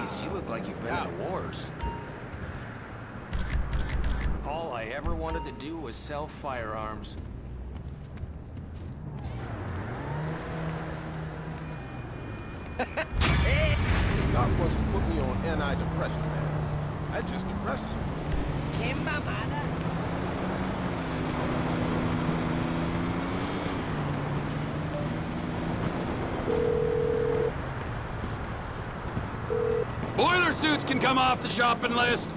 Jeez, you look like you've been in the wars. All I ever wanted to do was sell firearms. Doc wants to put me on antidepressant meds. That just depresses me. ¡Qué mamada! Boiler suits can come off the shopping list.